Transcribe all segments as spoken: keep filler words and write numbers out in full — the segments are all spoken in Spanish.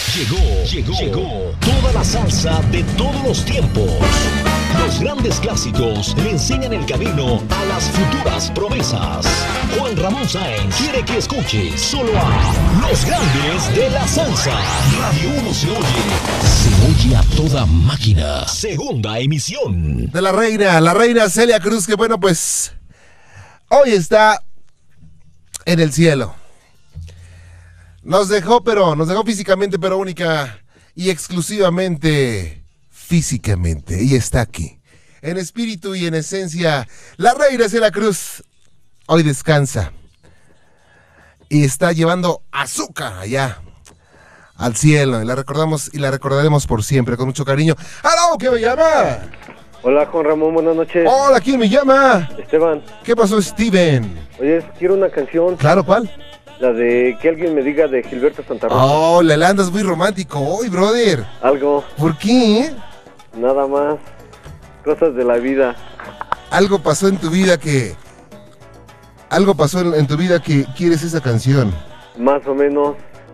Llegó, llegó, llegó toda la salsa de todos los tiempos. Los grandes clásicos le enseñan el camino a las futuras promesas. Juan Ramón Sáenz quiere que escuches solo a los grandes de la salsa. Radio uno se oye, se oye a toda máquina. Segunda emisión. De la reina, la reina Celia Cruz, que bueno, pues hoy está en el cielo. Nos dejó, pero nos dejó físicamente, pero única y exclusivamente físicamente. Y está aquí, en espíritu y en esencia. La reina Celia Cruz hoy descansa y está llevando azúcar allá al cielo. Y la recordamos y la recordaremos por siempre con mucho cariño. ¡Aló! ¿Quién me llama? Hola, Juan Ramón, buenas noches. Hola, ¿quién me llama? Esteban. ¿Qué pasó, Steven? Oye, quiero una canción. Claro, ¿cuál? La de Que alguien me diga, de Gilberto Santa Rosa. Oh, le andas muy romántico hoy, brother. Algo. ¿Por qué? Nada más. Cosas de la vida. Algo pasó en tu vida que... Algo pasó en, en tu vida que quieres esa canción. Más o menos.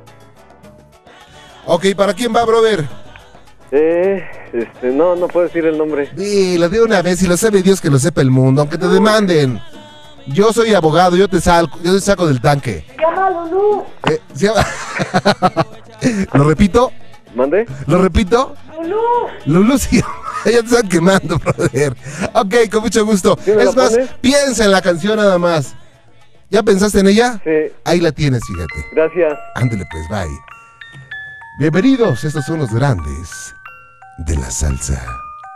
Ok, ¿para quién va, brother? Eh, este, no, no puedo decir el nombre. Dilo de una vez, y lo sabe Dios que lo sepa el mundo, aunque te demanden. Yo soy abogado, yo te saco, yo te saco del tanque. Se llama Lulú. Eh, se llama... ¿Lo repito? ¿Mande? ¿Lo repito? Lulú. Lulú, sí, ya te están quemando, brother. Ok, con mucho gusto. ¿Sí me Es la más, pones? piensa en la canción nada más. ¿Ya pensaste en ella? Sí. Ahí la tienes, fíjate. Gracias. Ándale pues, bye. Bienvenidos, estos son los grandes de la salsa.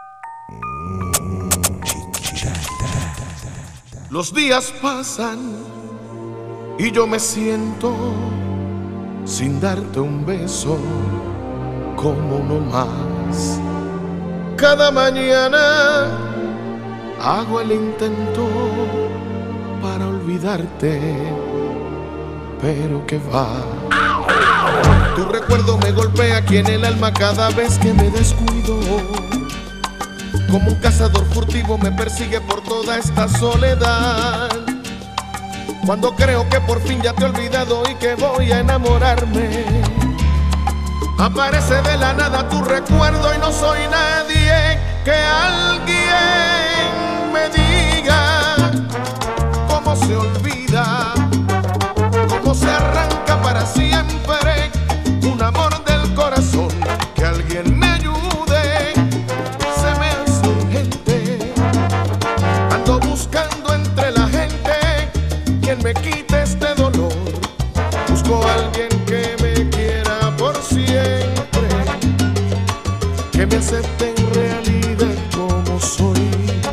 Los días pasan y yo me siento sin darte un beso como uno más. Cada mañana hago el intento para olvidarte, pero que va. Tu recuerdo me golpea aquí en el alma cada vez que me descuido. Como un cazador furtivo me persigue por toda esta soledad. Cuando creo que por fin ya te he olvidado y que voy a enamorarme, aparece de la nada tu recuerdo y no soy nadie. Que alguien me diga cómo se olvida, cómo se arranca para siempre un amor del corazón. Que alguien me ayude, se me hace urgente. Ando buscando entre la gente quien me quite este dolor. Busco a alguien que me quiera por siempre, que me acepte en realidad como soy.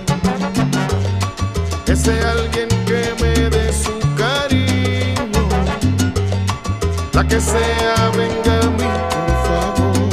Ese alguien que me dé su cariño, la que sea, venga a mí, por favor.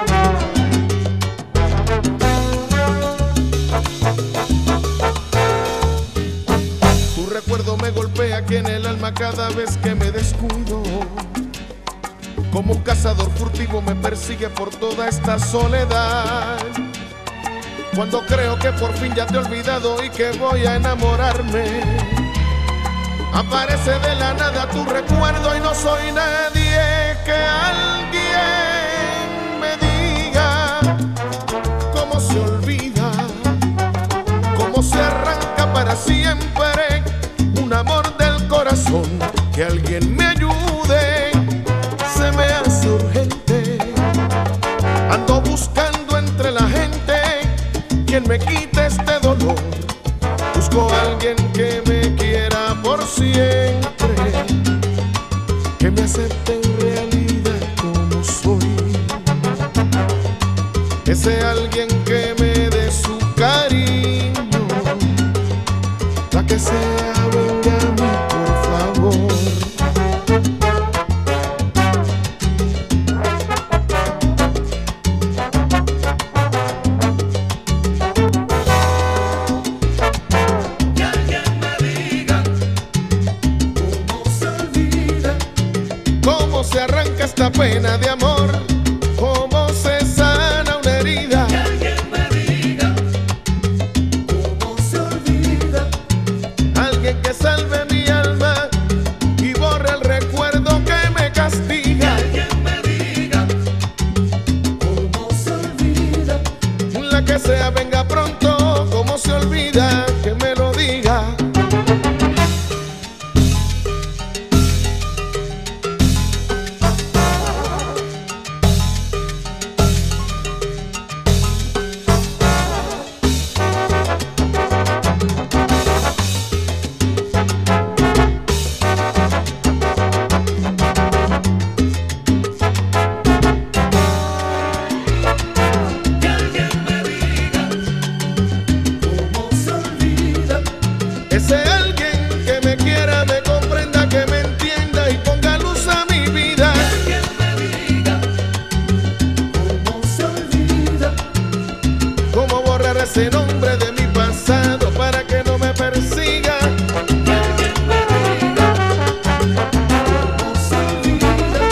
Tu recuerdo me golpea aquí en el alma cada vez que me descuido. Como un cazador furtivo me persigue por toda esta soledad. Cuando creo que por fin ya te he olvidado y que voy a enamorarme, aparece de la nada tu recuerdo y no soy nadie. Que alguien me diga cómo se olvida, cómo se arranca para siempre un amor del corazón. Que alguien me ayude, se me hace urgente. Ando buscando entre la gente quien me quite este dolor. Busco a alguien que me quiera por siempre, que me acepte en realidad como soy. Ese alguien que me dé su cariño, la que sea, venga a mí, por favor. Se arranca esta pena de amor, cómo se sana una herida. Que alguien me diga cómo se olvida. Alguien que salve mi alma y borre el recuerdo que me castiga. Que alguien me diga desea venga pronto, como se olvida que me lo diga. Ese nombre de mi pasado para que no me persiga. Que alguien me diga cómo se olvida.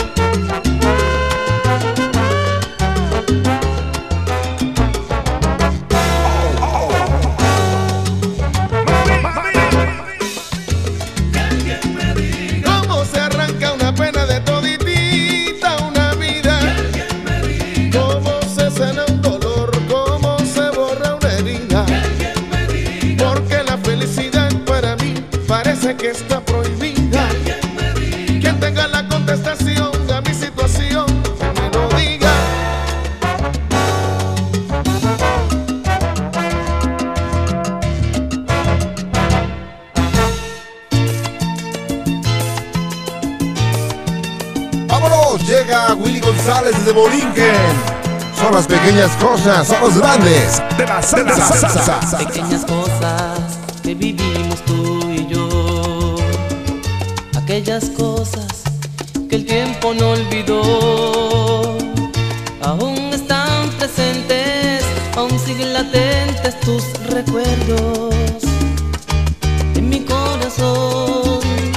Que alguien me diga cómo se arranca una pena de toditita una vida. Que alguien me diga cómo se sana un dolor, cómo se borra una herida. Que alguien me diga porque la felicidad para mí parece que está prohibida. Que alguien me diga quien tenga la contestación a mi situación, que me lo diga. ¡Vámonos! Llega Willy González desde Borinquen. Son las pequeñas cosas, son los grandes de la salsa. salsa. Pequeñas cosas que vivimos tú y yo, aquellas cosas que el tiempo no olvidó, aún están presentes, aún siguen latentes tus recuerdos en mi corazón.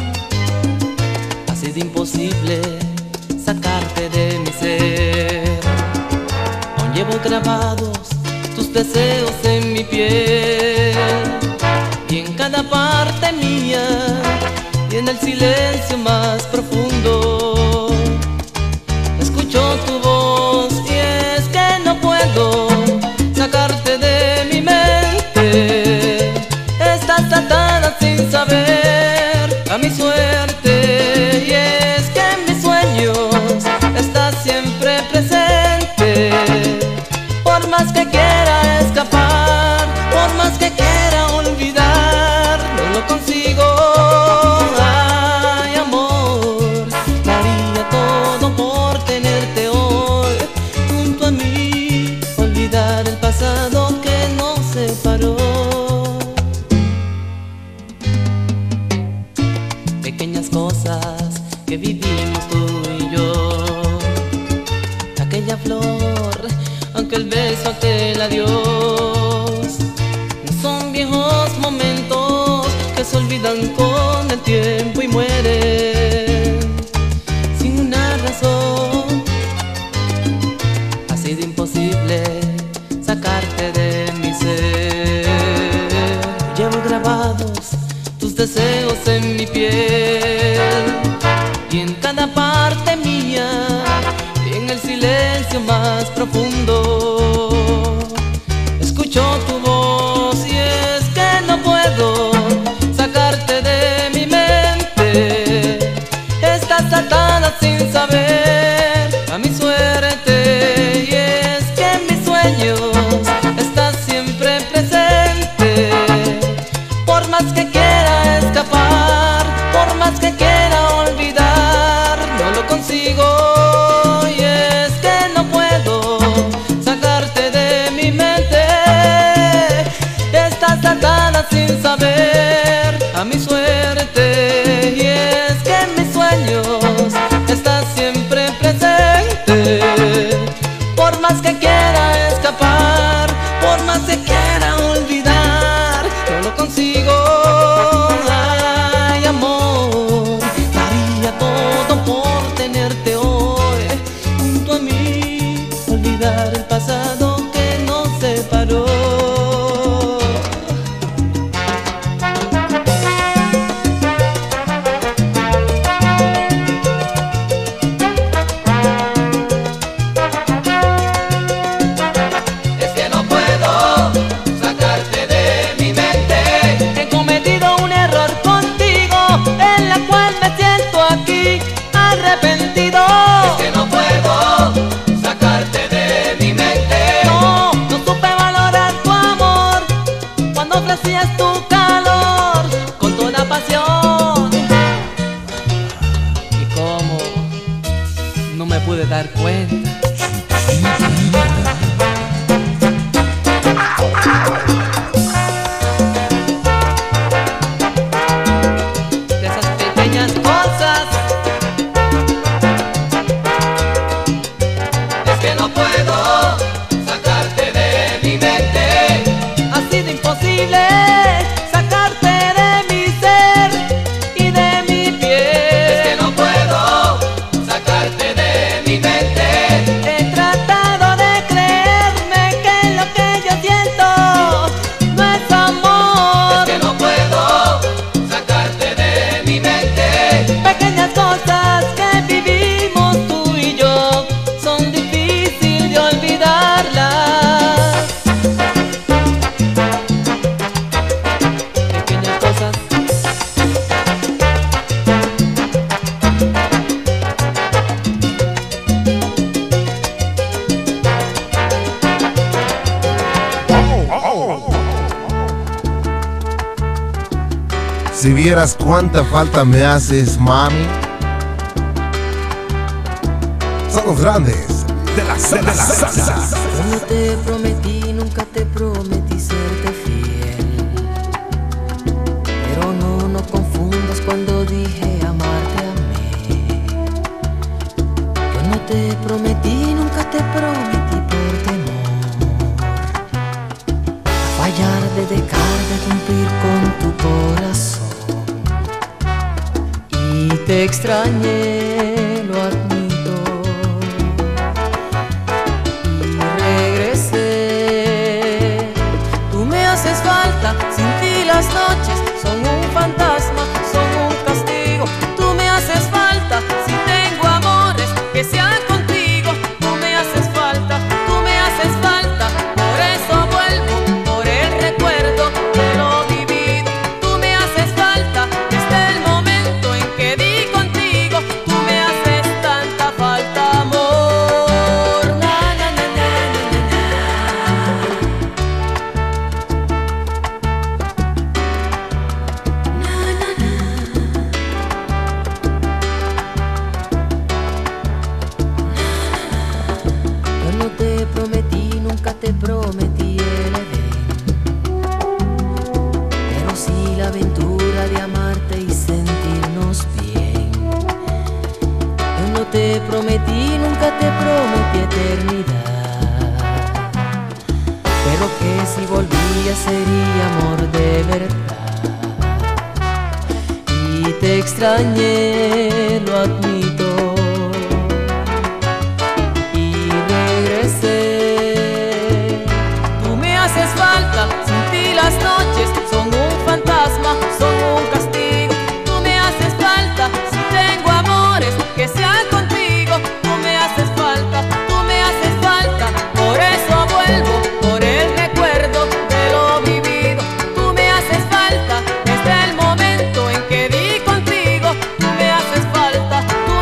Ha sido imposible sacarte de mi ser, aún llevo grabados tus deseos en mi piel, y en cada parte mía, y en el silencio más profundo, escucho tu voz, y es que no puedo sacarte de mi mente. Estás atada sin saber a mi suerte, y es que en mis sueños estás siempre presente. Por más que quiera escapar, por más que quiera olvidar, no lo consigo. Ay, amor, daría todo por tenerte hoy junto a mí, olvidar el pasado que nos separó. Pequeñas cosas que vivimos tú y yo, aquella flor, aquel beso, aquel adiós, no son viejos momentos que se olvidan con el tiempo y mueren sin una razón. Ha sido imposible sacarte de mi ser, llevo grabados tus deseos en mi piel, y en cada parte mía, y en el silencio más profundo, escucho tu voz, y es que no puedo sacarte de mi mente. Estás atada sin saber a mi suerte, y es que en mis sueños estás siempre presente. Por más que quiera escapar, por más que quiera olvidar, no lo consigo. Y es que no puedo sacar dar cuenta. De esas pequeñas cosas es que no puedo sacarte de mi mente. Ha sido imposible sacarte de mi ser y de mi piel. Es que no puedo sacarte de mi mente. He tratado de creerme que lo que yo siento no es amor. Es que no puedo sacarte de mi mente. Pequeñas cosas que vivimos tú y yo son difíciles de olvidarlas. Pequeñas cosas. Si vieras cuánta falta me haces, mami. Son los grandes de la salsa. Cuando te prometí, nunca te prometí serte fiel. Pero no, no confundas cuando dije amarte a mí. Yo no te prometí, nunca te prometí por temor a fallar, de dejar de cumplir con tu corazón. Y te extrañé, lo admito, y regresé. Tú me haces falta, sin ti las noches son un fantasma, son un castigo. Tú me haces falta, si tengo amores que sean contigo. Tú me haces falta, tú me haces falta, por eso vuelvo, por el recuerdo de lo vivido. Tú me haces falta desde el momento en que di contigo. Tú me haces tanta falta, amor. Na, na, na, na, na, Yo no te prometí, nunca te prometí el Edén, pero sí la aventura de amarte y sentirnos bien. Yo no te prometí, nunca te prometí eternidad, pero que si volvía sería amor de verdad. Y te extrañé, lo admito, y regresé. Tú me haces falta, sin ti las noches son un fantasma, son un castigo. Tú me haces falta, si tengo amores que sean contigo. Tú me haces falta, tú me haces falta, por eso vuelvo, por el recuerdo de lo vivido. Tú me haces falta desde el momento en que di contigo. Tú me haces falta, tú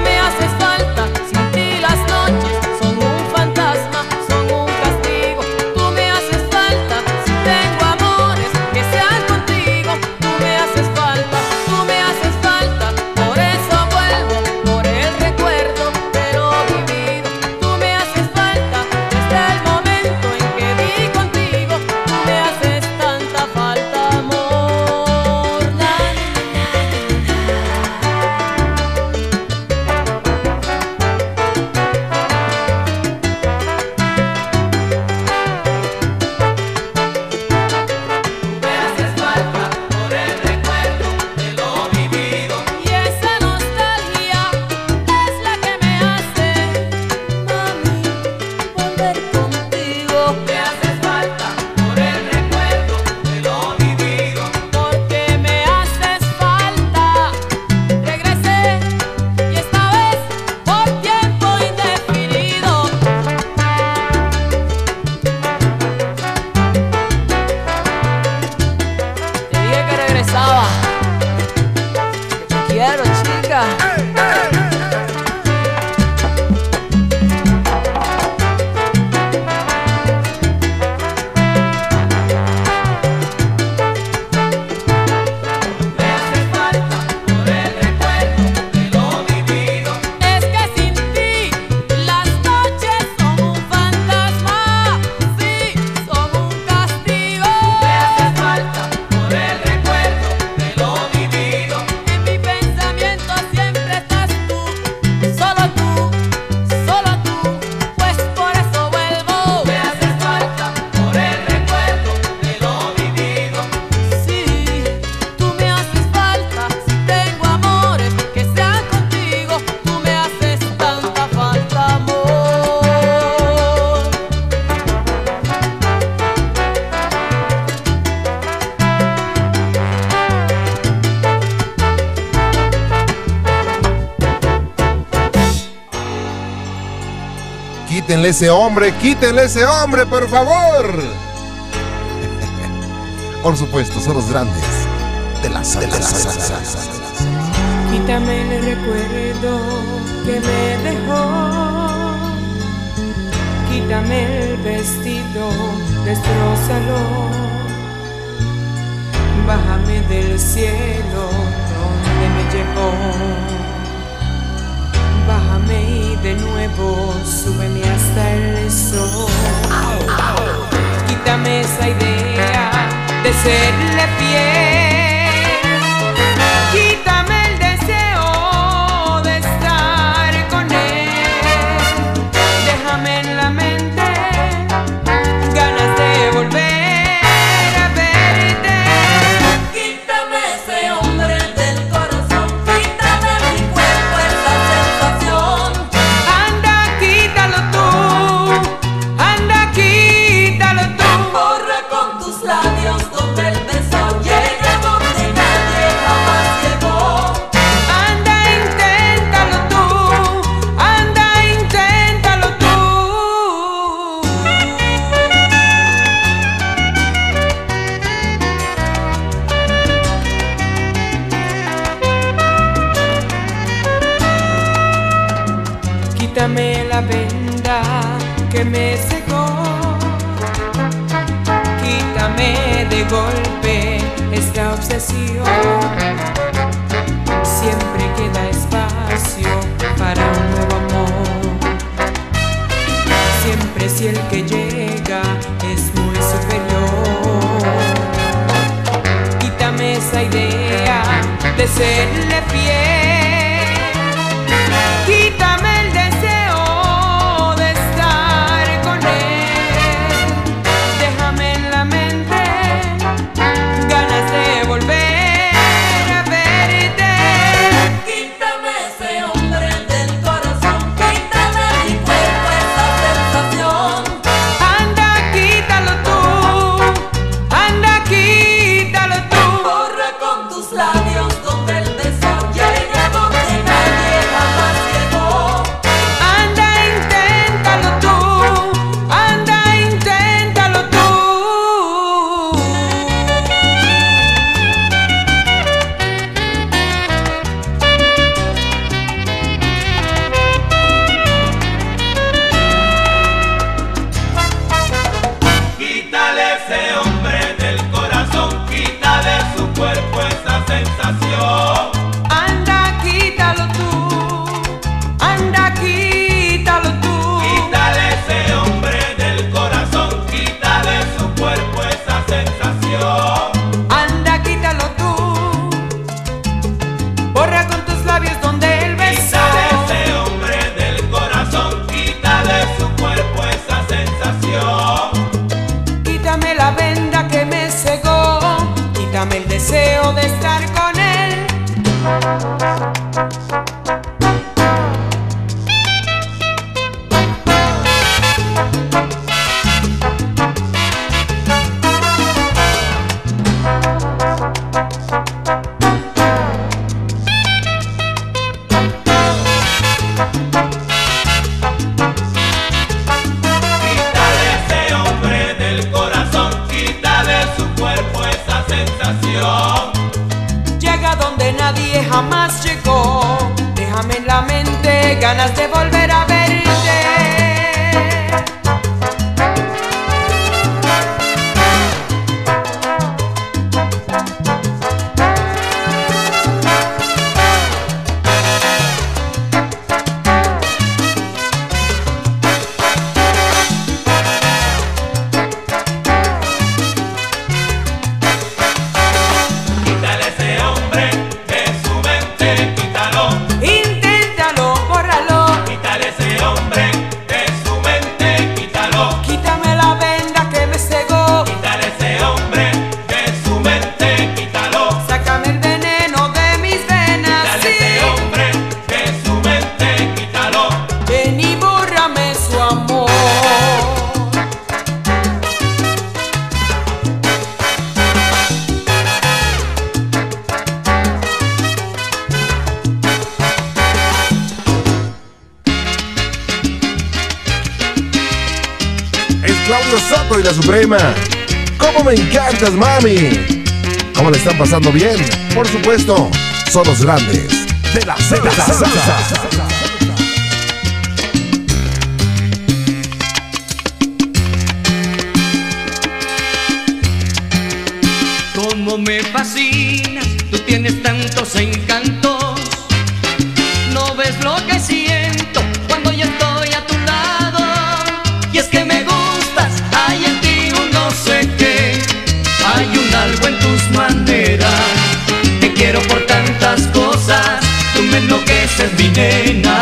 Quítenle ese hombre, quítenle ese hombre, por favor. Por supuesto, son los grandes de la salsa. Quítame el recuerdo que me dejó, quítame el vestido, destrózalo, bájame del cielo donde me llevó, bájame y de nuevo súbeme hasta el sol. Quítame esa idea de serle fiel, quítame el deseo de estar con él, déjame en la mente ganas de volver a verte. Quítame ese hombre del corazón, quítame de mi cuerpo esa sensación. Anda, quítalo tú, anda, quítalo tú. Borra con tus labios donde el beso llega donde nadie jamás llegó. Anda, inténtalo tú, anda, inténtalo tú. Quítame la venda que me cegó, quítame de golpe esta obsesión. Siempre queda espacio para un nuevo amor. Siempre si el que llega es muy superior. Quítame esa idea de serle fiel, quítame el deseo de estar con él, déjame en la mente ganas de volver a verte. Quítame ese hombre del corazón, quítame de mi cuerpo esa sensación. Anda, quítalo tú, anda, quítalo tú. Borra con tus labios donde el beso llega donde nadie jamás llegó. Anda, inténtalo tú, anda, inténtalo tú. Quítale ese hombre del corazón, quítale su cuerpo esa sensación. Anda, quítalo tú, anda, quítalo tú. Quítale ese hombre del corazón, quítale su cuerpo esa sensación. Anda, quítalo tú, borra con tus labios donde el beso. Quítale ese hombre del corazón, quítale su cuerpo esa sensación. Quítame la venda que me cegó, quítame el deseo de estar con él. Quítale ese hombre del corazón, quítale su cuerpo esa sensación. Llega donde nadie jamás llegó, déjame en la mente ganas de volver a verte. Quítale ese hombre de su mente, quítalo. Inténtalo, bórralo. Quítale Claudio Soto y La Suprema. ¿Cómo me encantas, mami? ¿Cómo le están pasando bien? Por supuesto, son los grandes de la salsa. Cómo me fascinas, tú tienes tantos encantos. No ves lo que siento cuando yo estoy a tu lado. Y es que me gustas, hay en ti un no sé qué. Hay un algo en tus maneras. Te quiero por tantas cosas, tú me enloqueces, mi nena.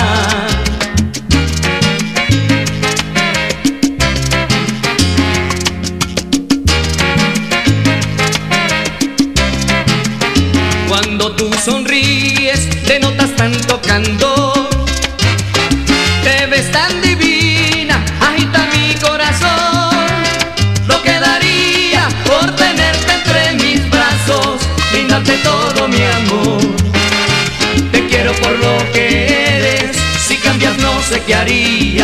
Cuando tú sonríes, denotas tanto candor. Te ves tan divina, agita mi corazón. Lo que daría por tenerte entre mis brazos, brindarte todo mi amor. Te quiero por lo que eres, si cambias no sé qué haría.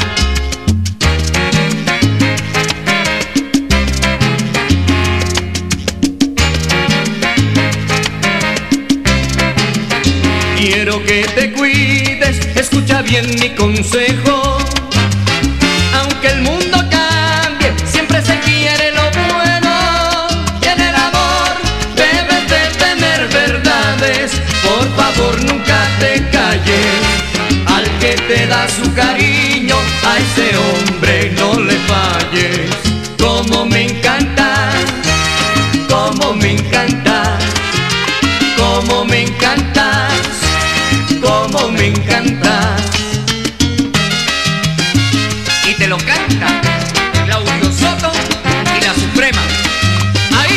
Quiero que te cuides, escucha bien mi consejo. Aunque el mundo cambie, siempre se quiere lo bueno. Y en el amor debes de tener verdades. Por favor nunca te calles. Al que te da su cariño, a ese hombre no le falles. Como me encanta, como me encanta, como me encanta. Como me encantas. Y te lo canta Claudio Soto y La Suprema. Ahí.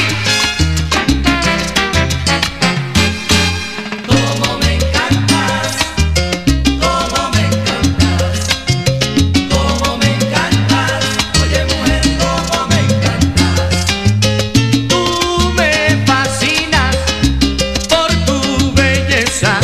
Como me encantas, como me encantas, como me encantas. Oye mujer, como me encantas. Tú me fascinas por tu belleza.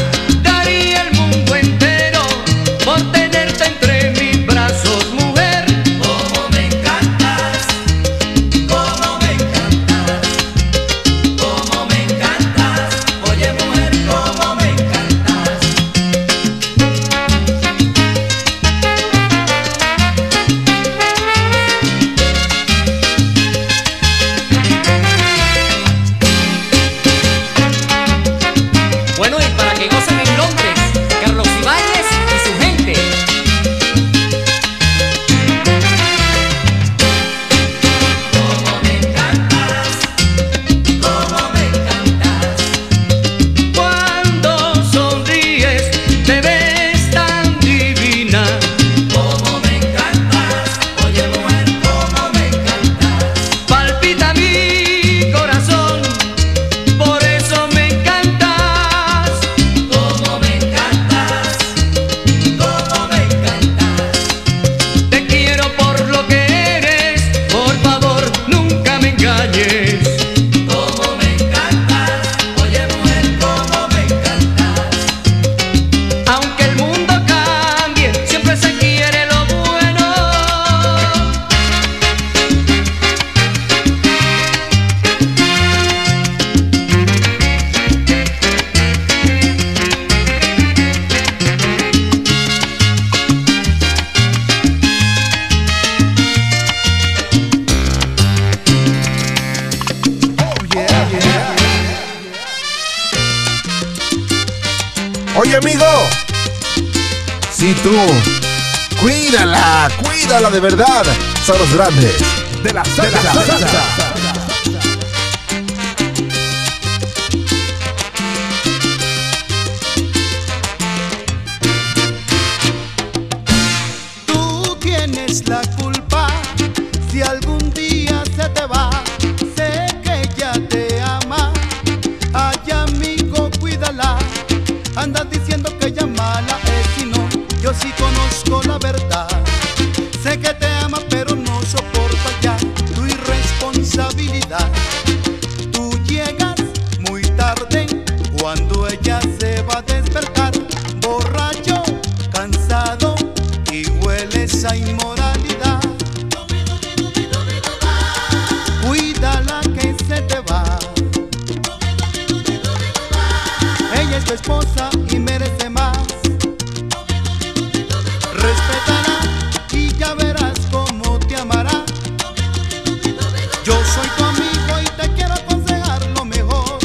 Oye, amigo, si tú cuídala, cuídala de verdad. Son los grandes de la salsa. De la salsa. Tú tienes la culpa si algún día se te va. Sé que ella te ama. Ay, amigo, cuídala. Andas diciendo que ella mala es y no. Yo sí conozco la verdad. Sé que te ama pero no soporta ya tu irresponsabilidad. Tú llegas muy tarde cuando ella se va a despertar. Borracho, cansado y hueles a inmoralidad. tu esposa y merece más. Respétala y ya verás cómo te amará. Yo soy tu amigo y te quiero aconsejar lo mejor.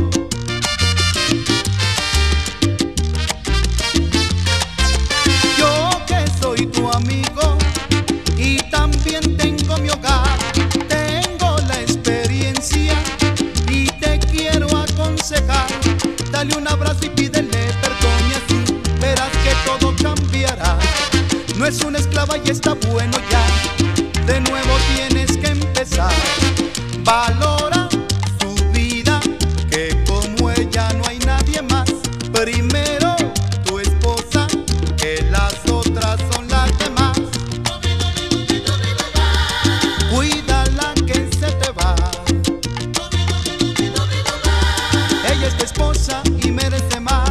Yo que soy tu amigo y también tengo mi hogar, tengo la experiencia y te quiero aconsejar. Dale un abrazo y pídele perdón y así verás que todo cambiará. No es una esclava y está bueno ya, de nuevo tienes que empezar. Valora su vida, que como ella no hay nadie más. Primero tu esposa, que las otras son las demás. Cuídala que se te va. Ella es tu esposa y merece más.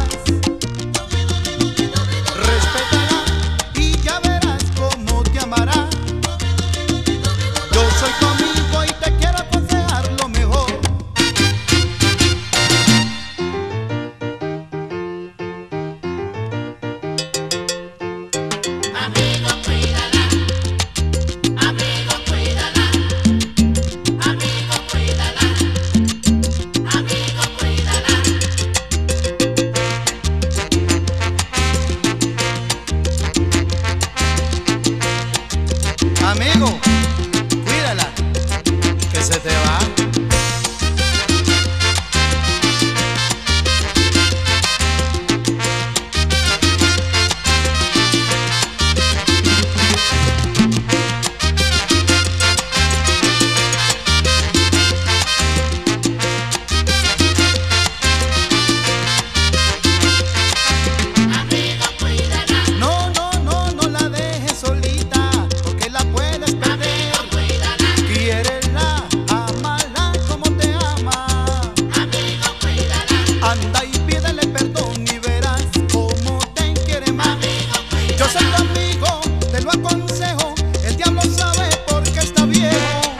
Respétala y ya verás cómo te amará. Yo soy tu amigo y te quiero aconsejar lo mejor. Amigo, cuídala. Amigo, cuídala. Amigo, cuídala. Amigo, cuídala. Amigo, cuídala, que se te va. Amigo, cuídala. No, no, no, no la dejes solita, porque la puedes perder. Amigo, cuídala. Quiérela, amala como te ama. Amigo, cuídala. Anda y pídele perdón y verás cómo te quiere más. Amigo, cuídala. Yo soy tu amigo, te lo aconsejo. El diablo sabe por qué está viejo.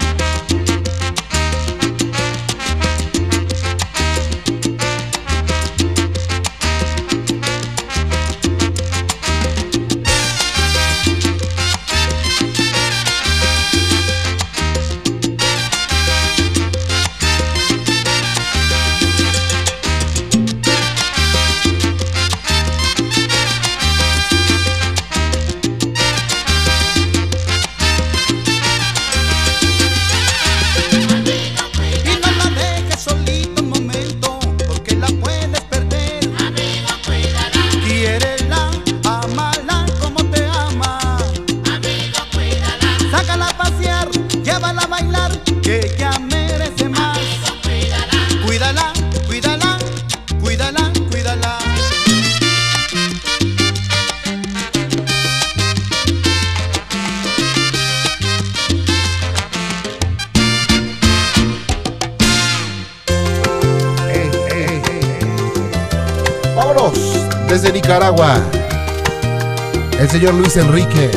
Y no la dejes solita un momento, porque la puedes perder. Amigo, cuídala. Quiérela, amala como te ama. Amigo, cuídala. Sácala a pasear, llévala a bailar, que ella merece más. Amigo, cuídala. Cuídala, cuídala, cuídala, cuídala. Ey, ey, ey. Vámonos desde Nicaragua. El señor Luis Enrique.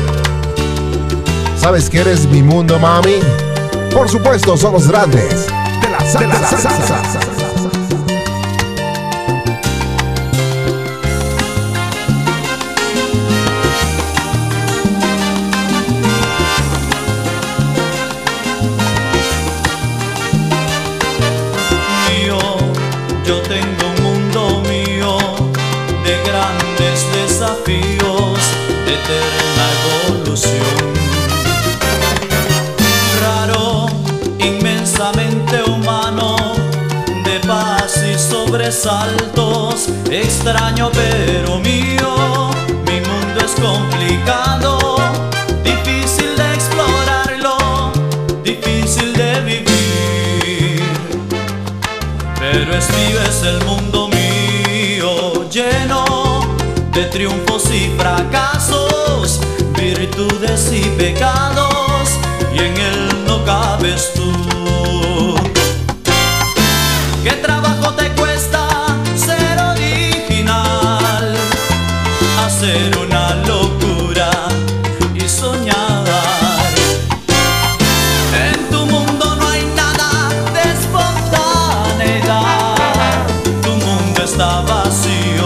¿Sabes que eres mi mundo, mami? Por supuesto, son los grandes de la salsa. De la salsa. Mío, yo tengo un mundo mío de grandes desafíos, de eterna evolución. Raro, inmensamente humano, de paz y sobresaltos, extraño pero mío. Mi mundo es complicado, difícil de explorarlo, difícil de vivir. Pero es mío, es el mundo mío, lleno de triunfos y fracasos, virtudes y pecados, y en él no cabes tú. ¿Qué trabajo te cuesta ser original? Hacer una locura y soñar. En tu mundo no hay nada de espontaneidad, tu mundo está vacío.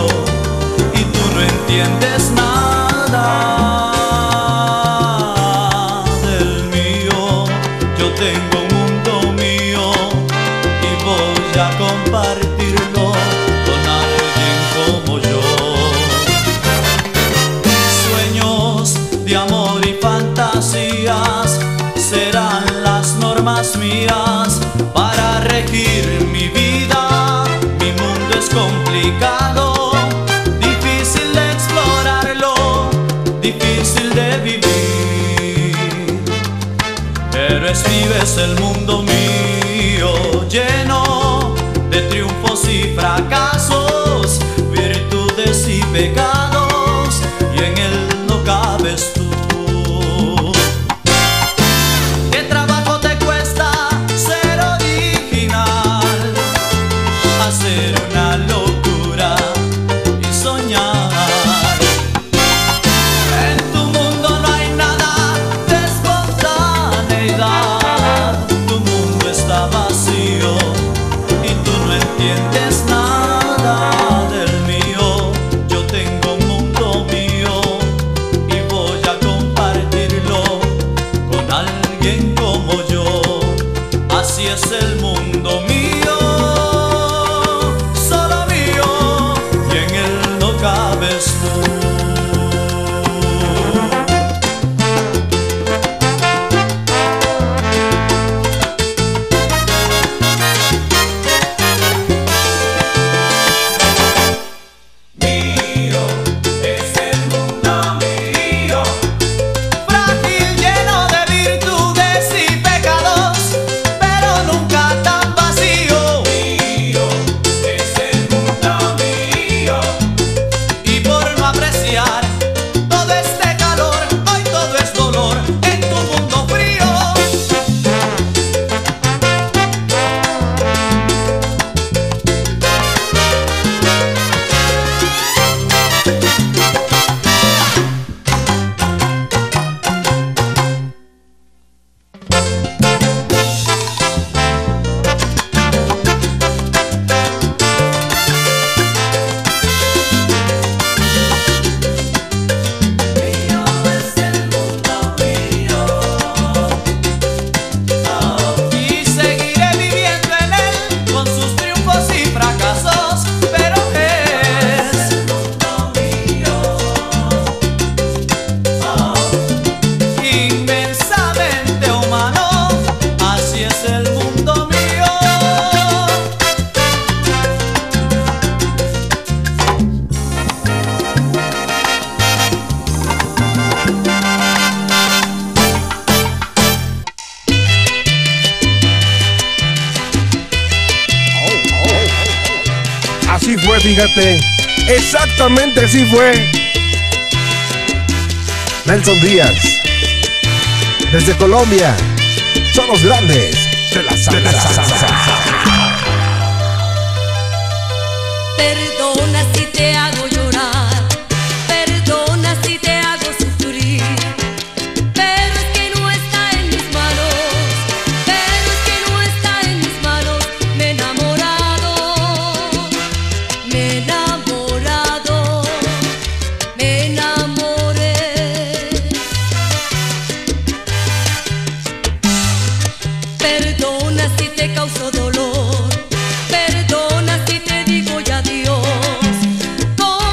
mías para regir mi vida. Mi mundo es complicado, difícil de explorarlo, difícil de vivir. Pero escribes el mundo mío lleno de triunfos y fracasos, virtudes y pecados, y en él no cabes tú. ¿Qué trabajo te cuesta ser original? Hacer una locura y soñar. En tu mundo no hay nada de espontaneidad. Tu mundo está vacío y tú no entiendes nada del mío. Yo tengo un mundo mío y voy a compartirlo con alguien como yo. Así es el mundo mío, solo mío, y en él no cabes tú. Mío, es el mundo mío. Frágil, lleno de virtudes y pecados, pero nunca tan vacío. Mío, es el mundo mío. Y por no apreciar todo este calor, hoy todo es dolor en tu mundo frío. Mío es el mundo mío. Y seguiré viviendo en él con sus triunfos y fracasos, pero es el mundo mío. Inmensamente humano, así es el mundo mío. Así fue, fíjate. Exactamente así fue. Nelson Díaz. Desde Colombia. Son los grandes de la salsa. Perdona si te hago llorar, perdona si te hago sufrir, pero es que no está en mis manos, pero es que no está en mis manos. Me he enamorado, me he enamorado, me enamoré. Perdona si te causo dolor, perdona si te digo ya adiós. Con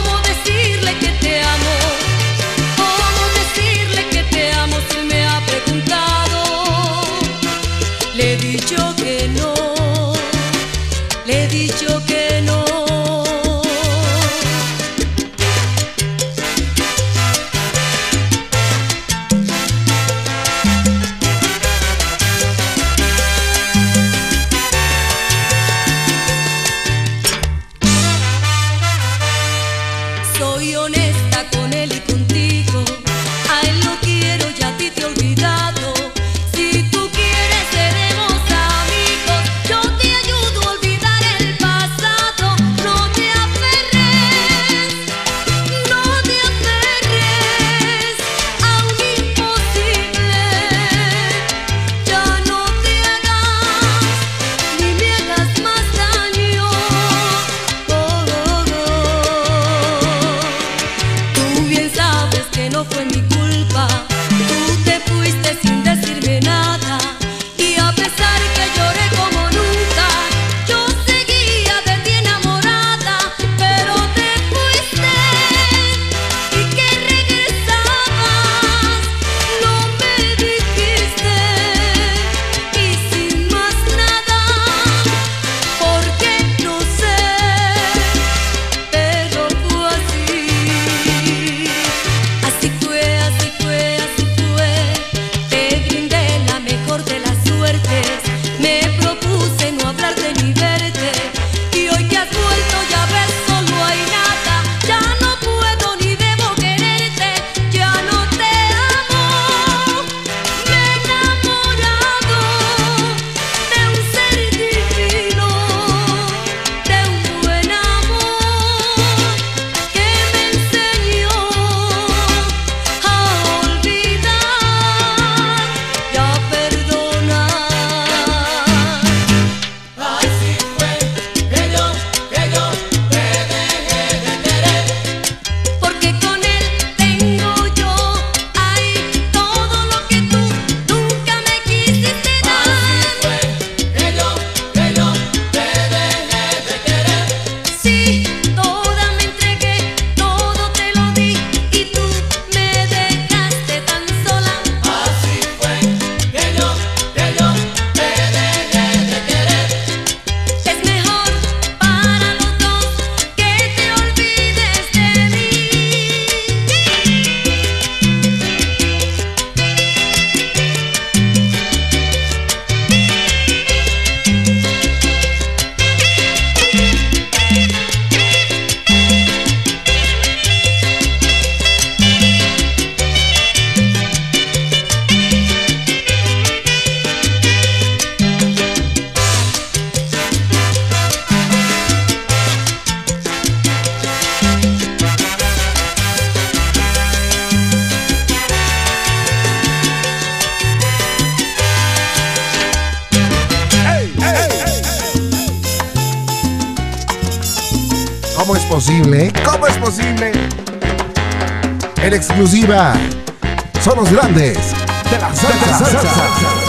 ¿Cómo es posible? ¿Cómo es posible? En exclusiva, son los grandes de la salsa. salsa.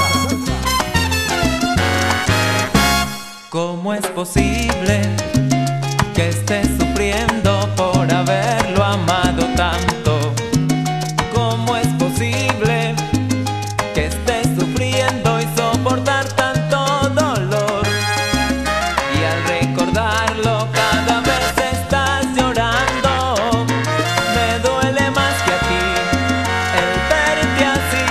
¿Cómo es posible que estés sufriendo por haberlo amado tanto? ¿Cómo es posible que estés sufriendo y soportar tanto dolor? Y al recordarlo cada vez estás llorando. Me duele más que a ti el verte así.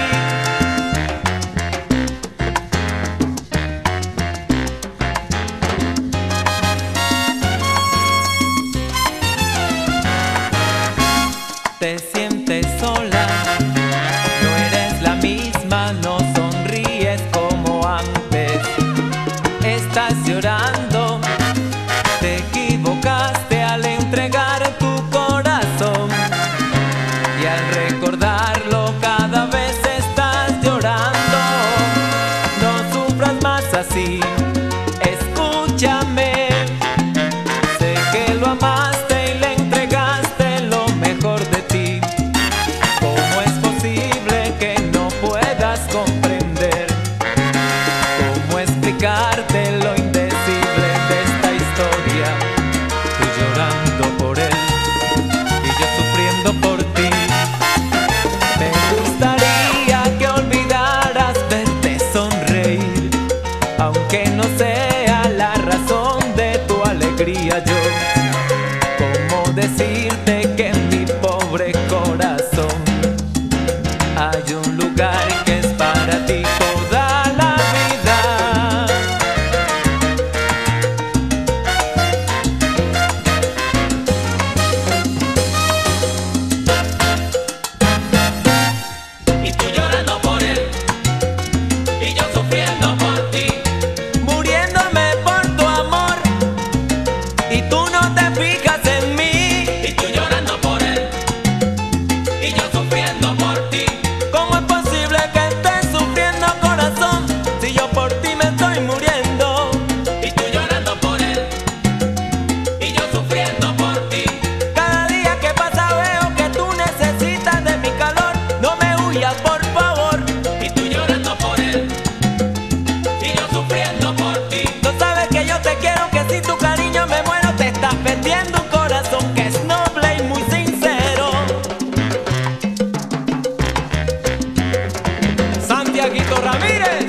Te sientes sola, no eres la misma, no sonríes como antes. Estás llorando, te equivocaste al entregar tu corazón. Y al recordarlo cada vez estás llorando. No sufras más así, escúchame. Sé que lo amaste y le entregaste lo mejor de ti. ¿Cómo es posible que no puedas comprender? ¿Cómo explicarte lo indecible de esta historia? Tú llorando por él y yo sufriendo por ti. Me gustaría que olvidaras verte sonreír, aunque no sea la razón de tu alegría. Yo, ¿cómo decirte que en mi pobre corazón hay un lugar que es para ti toda la vida? Y tú llorando por él y yo sufriendo por ti. Muriéndome por tu amor y tú no te fijas en mí. Y tú llorando por él y yo sufriendo por ti. ¿Cómo es posible que estés sufriendo, corazón, si yo por ti me estoy muriendo? Y tú llorando por él y yo sufriendo por ti. Cada día que pasa veo que tú necesitas de mi calor. No me huyas, por favor. Y tú llorando por él y yo sufriendo por ti. No sabes que yo te quiero, que si tu cariño me muero. Te estás vendiendo un corazón que es noble y muy sincero. Santiaguito Ramírez.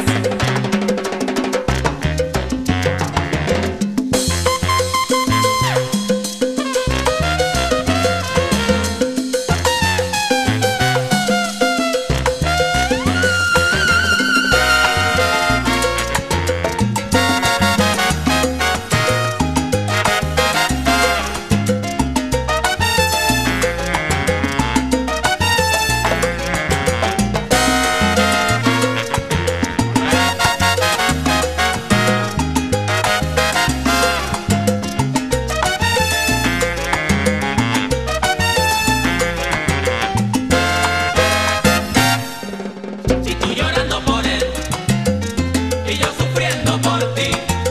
Y tú llorando por él y yo sufriendo por ti.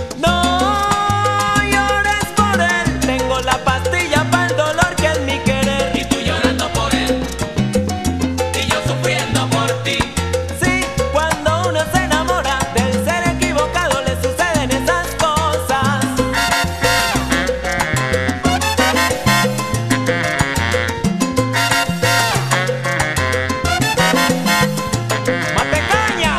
No llores por él, tengo la pastilla para el dolor que es mi querer. Y tú llorando por él y yo sufriendo por ti. Sí, cuando uno se enamora del ser equivocado le suceden esas cosas. ¡Mate caña!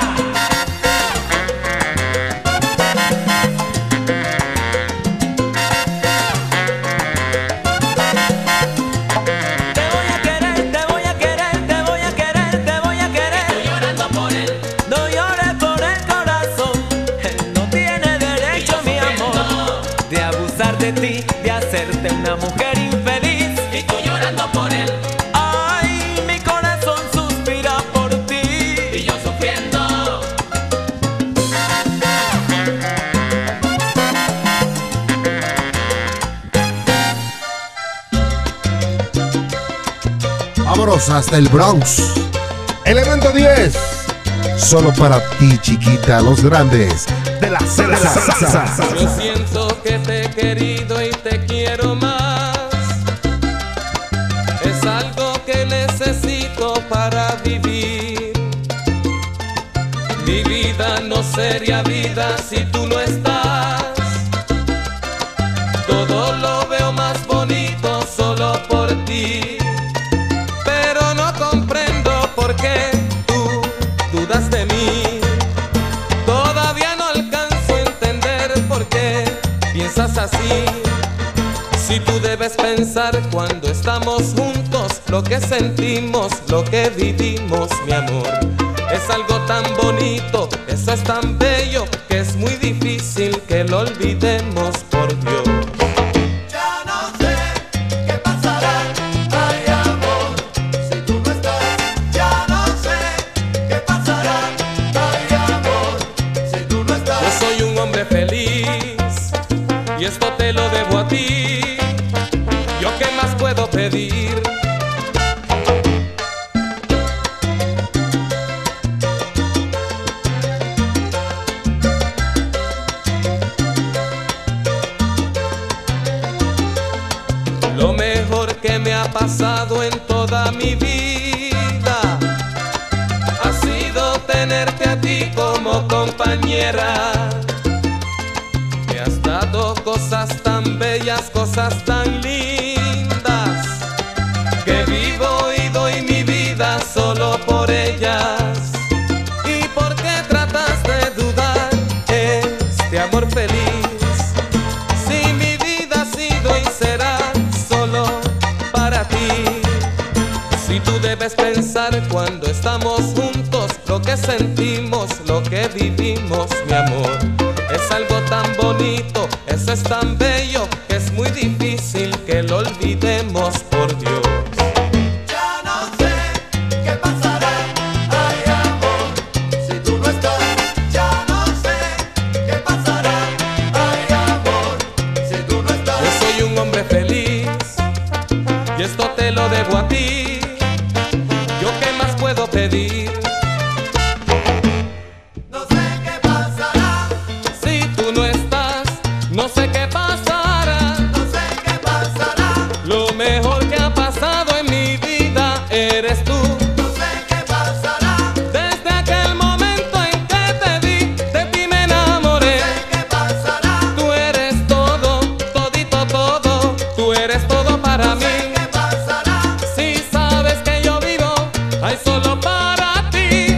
Te voy a querer, te voy a querer, te voy a querer, te voy a Y querer. tú llorando por él No llores por el corazón, él no tiene derecho, mi amor, de abusar de ti, de hacerte una mujer infeliz. y tú llorando por él Ay, mi corazón suspira por ti. y yo sufriendo. Vámonos hasta el Bronx. Elemento diez. Solo para ti, chiquita, los grandes de la salsa. Yo siento que te he querido y te quiero más. Mi vida no sería vida si tú no estás. Todo lo veo más bonito solo por ti. Pero no comprendo por qué tú dudas de mí. Todavía no alcanzo a entender por qué piensas así. Si tú debes pensar cuando estamos juntos, lo que sentimos, lo que vivimos, mi amor, es algo tan bonito, eso es tan bello, que es muy difícil que lo olvidemos, por Dios. Ya no sé qué pasará, ay amor, si tú no estás. Ya no sé qué pasará, ay amor, si tú no estás. Yo soy un hombre feliz y esto te lo debo a ti. ¿Yo qué más puedo pedir? Lo mejor que me ha pasado en toda mi vida ha sido tenerte a ti como compañera. Me has dado cosas tan bellas, cosas tan lindas, que vivo y doy mi vida solo por ellas. ¿Y por qué tratas de dudar este amor feliz? Si mi vida ha sido y será solo para ti. Si tú debes pensar cuando estamos juntos, lo que sentimos, lo que vivimos, mi amor, es algo tan bonito, eso es tan bello, que es muy difícil que lo olvidemos, por Dios. Ya no sé qué pasará, ay amor, si tú no estás. Ya no sé qué pasará, ay amor, si tú no estás. Yo soy un hombre feliz y esto te lo debo a ti. ¿Yo qué más puedo pedir? No sé qué pasará, Si tú no estás, no sé qué pasará. no sé qué pasará, Lo mejor que ha pasado en mi vida eres tú. no sé qué pasará, Desde aquel momento en que te vi, de ti me enamoré. no sé qué pasará, Tú eres todo, todito todo, tú eres todo para mí. qué pasará. Si sabes que yo vivo, hay solo para ti.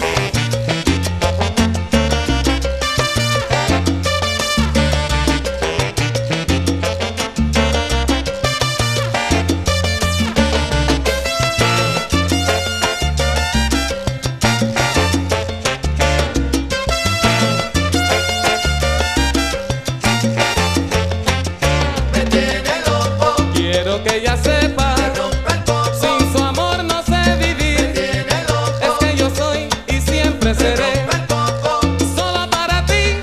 Me tiene loco, Quiero que ella sepa, rompe el coco. sin su amor no sé Me vivir. tiene loco, Es que yo soy y siempre seré rompe el coco. solo para ti.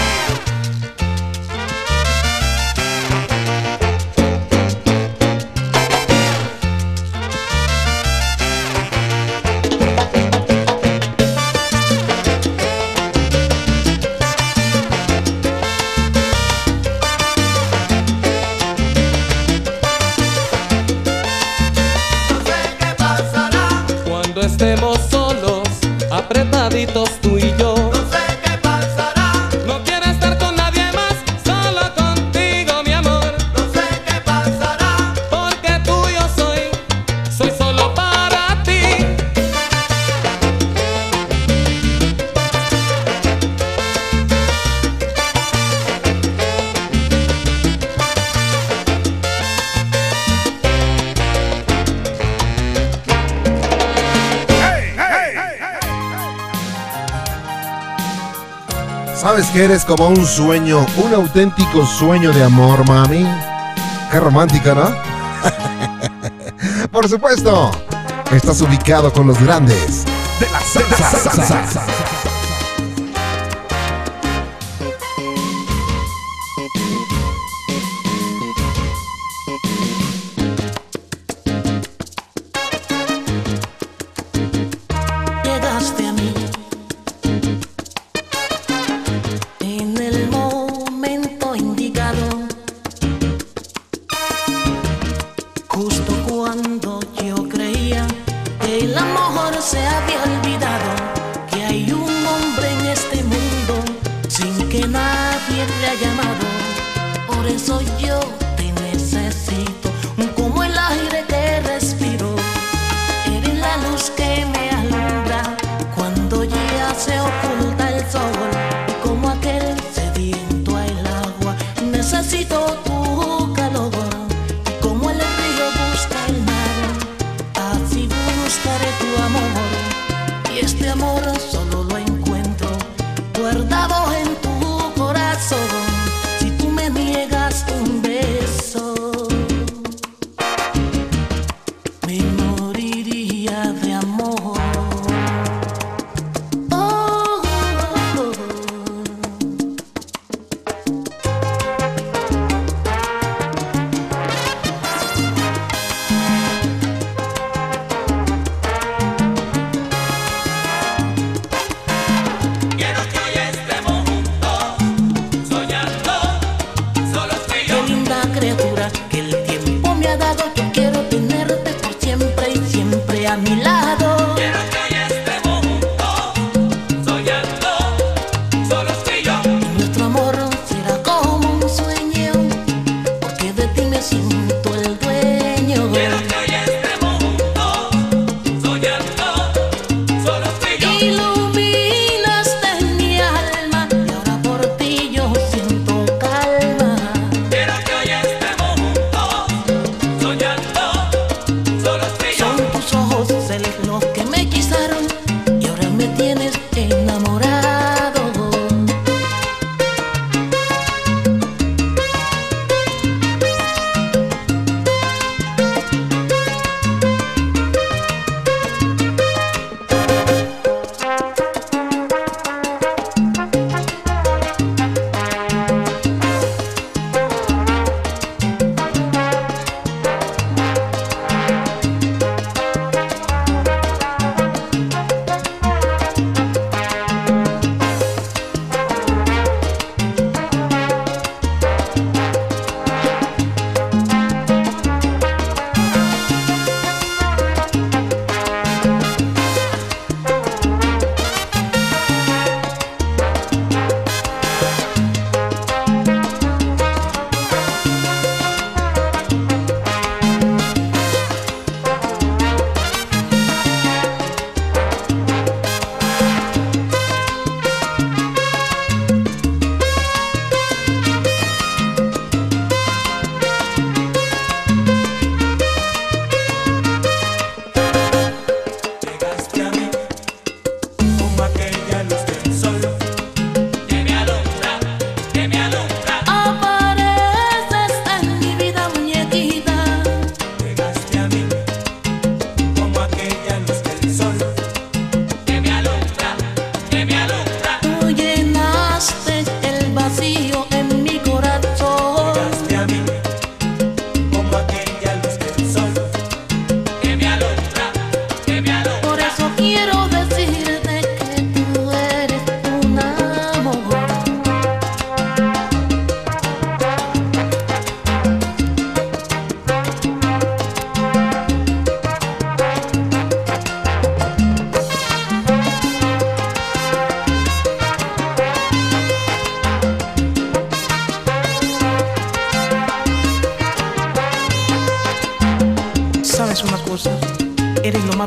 No sé qué pasará, Cuando estemos solos, apretaditos tú y yo. no sé qué pasará, No quiero estar con nadie más, solo contigo, mi amor. no sé qué pasará. Porque tuyo soy, soy solo para ti. Sabes que eres como un sueño, un auténtico sueño de amor, mami. Qué romántica, ¿no? Por supuesto, estás ubicado con los grandes de la salsa. Llegaste a mí en el momento indicado, justo cuando yo creía que el amor se había olvidado, que hay un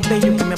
bello.